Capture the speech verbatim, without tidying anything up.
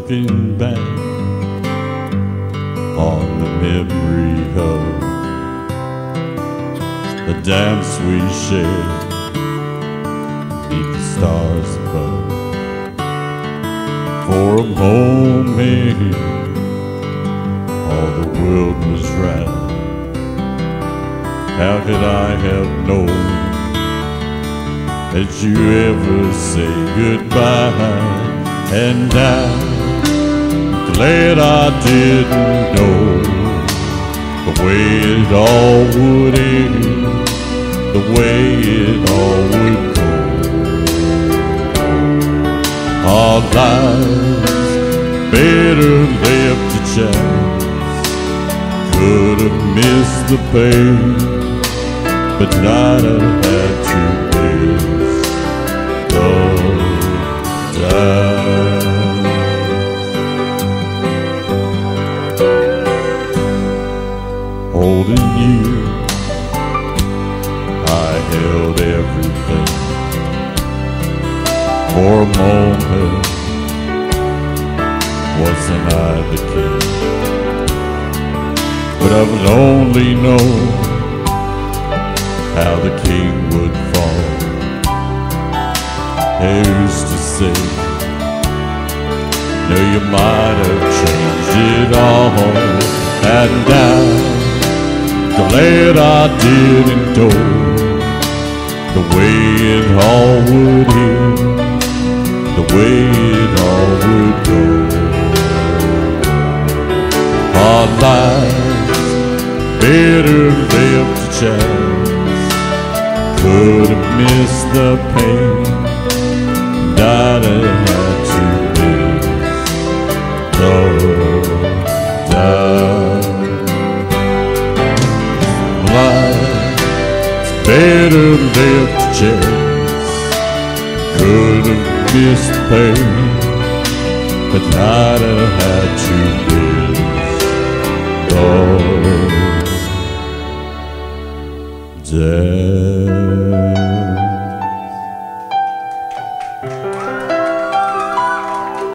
looking back on the memory of the dance we shared beneath the stars above. For a moment, all the world was right. How could I have known that you ever say goodbye? And I'm glad I didn't know the way it all would end, the way it all would go. Our lives better left to chance. Could have missed the pain, but not have had to miss the time. Holding you, I held everything. For a moment, wasn't I the king? But I would only know how the king would fall. I used to say, no, you might have changed it all. And I'm glad I didn't know the way it all would end, the way it all would go. Our lives better left to chance. Could have missed the pain, I'd have had to miss the time. Life's better left to chance. Could have missed the pain, but I'd have had to